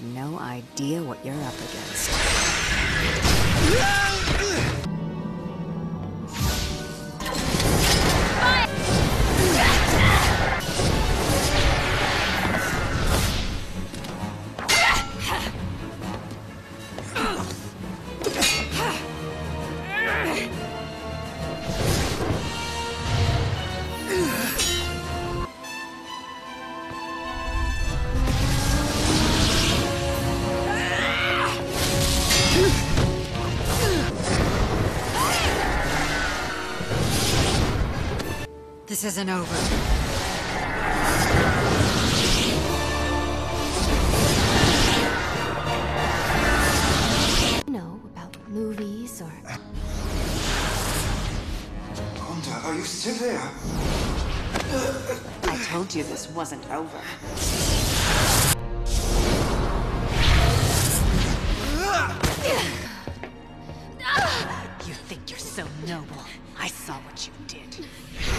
no idea what you're up against. This isn't over. You know, about movies or... Wanda, are you still there? I told you this wasn't over. You think you're so noble. I saw what you did.